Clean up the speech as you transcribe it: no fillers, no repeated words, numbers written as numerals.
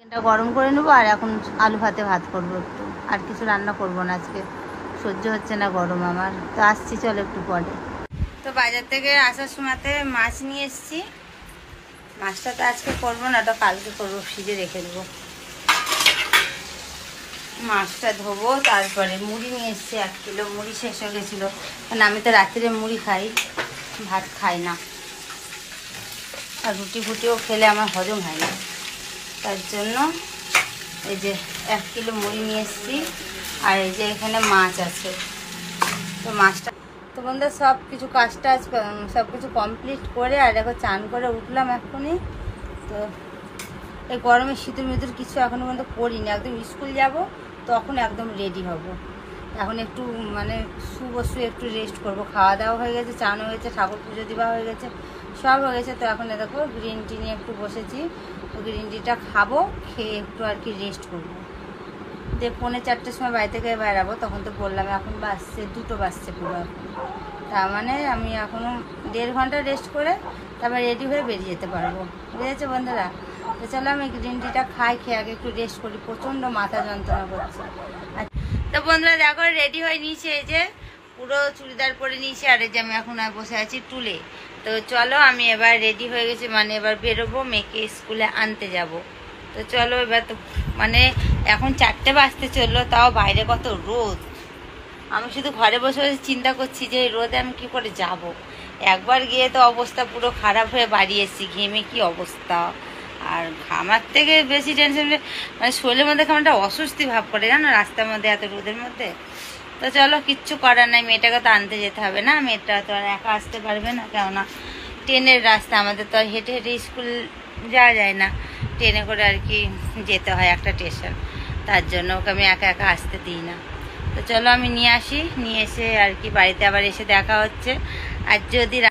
এটা গরম করে নেবো আর এখন আলু ভাতে ভাত করবো একটু, আর কিছু রান্না করবো না আজকে, সহ্য হচ্ছে না গরম আমার। তো আসছি, চলো একটু পরে। তো বাজার থেকে আসার সময়তে মাছ নিয়ে এসেছি। মাছটা তো আজকে করবো না, ওটা কালকে করবো, ফ্রিজে রেখে দেবো। মাছটা ধোবো, তারপরে মুড়ি নিয়ে এসেছি 1 কিলো। মুড়ি শেষ হয়ে গেছিলো, কারণ আমি তো রাত্রে মুড়ি খাই, ভাত খাই না, আর রুটি ফুটিও খেলে আমার হজম হয় না। তার জন্য এই যে 1 কিলো মুড়ি নিয়ে এসেছি, আর এই যে এখানে মাছ আছে। তো মাছটা তো বন্ধু সব কিছু কাজটা সব কিছু কমপ্লিট করে আর দেখো চান করে উঠলাম এখনই। তো এই গরমে শীতের মিতুর কিছু এখনও পর্যন্ত করিনি, একদম স্কুল যাব তখন একদম রেডি হব। এখন একটু মানে শুয়ে একটু রেস্ট করব। খাওয়া দাওয়া হয়ে গেছে, চান হয়ে গেছে, ঠাকুর পুজো দেওয়া হয়ে গেছে, সব হয়ে গেছে। তো এখন দেখো গ্রিন টি নিয়ে একটু বসেছি, গ্রিন টিটা খাবো, খেয়ে একটু আর কি রেস্ট করবো। যে 4:45 সময় বাড়ি থেকে বেরাবো, তখন তো বললাম এখন বাজছে 2টো বাজছে পুরো এখন। তার মানে আমি এখনও 1.5 ঘন্টা রেস্ট করে তারপর রেডি হয়ে বেরিয়ে যেতে পারবো, বুঝেছে বন্ধুরা? তো চলো আমি গ্রিন টিটা খাই, খেয়ে আগে একটু রেস্ট করি, প্রচণ্ড মাথা যন্ত্রণা করছে। তো বন্ধুরা দেখো রেডি হয়ে নিয়েছি, এই যে পুরো চুড়িদার পরে নিয়েছি, আর এই যে আমি এখন বসে আছি টুলে। তো চলো আমি এবার রেডি হয়ে গেছি, মানে এবার বেরোবো, মেয়েকে স্কুলে আনতে যাব। তো চলো এবার তো মানে এখন 4টে বাজতে চললো, তাও বাইরে কত রোদ। আমি শুধু ঘরে বসে বসে চিন্তা করছি যে এই রোদে আমি কী করে যাব। একবার গিয়ে তো অবস্থা পুরো খারাপ হয়ে বাড়ি এসেছি, ঘেমে কি অবস্থা। আর ঘামার থেকে বেশি টেনশন মানে শরীরের মধ্যে কেমন একটা অস্বস্তি ভাব করে জানো রাস্তার মধ্যে এত রোদের মধ্যে। তো চলো কিচ্ছু করার নাই, মেয়েটাকে তো আনতে যেতে হবে না, মেয়েটা তো আর একা আসতে পারবে না, কেননা ট্রেনের রাস্তা, আমাদের তো আর হেঁটে হেঁটে স্কুল যাওয়া যায় না, ট্রেনে করে আর কি যেতে হয় একটা স্টেশন। তার জন্য ওকে আমি একা একা আসতে দিই না। তো চলো আমি নিয়ে আসি, নিয়ে এসে আর কি বাড়িতে আবার এসে দেখা হচ্ছে। আর যদি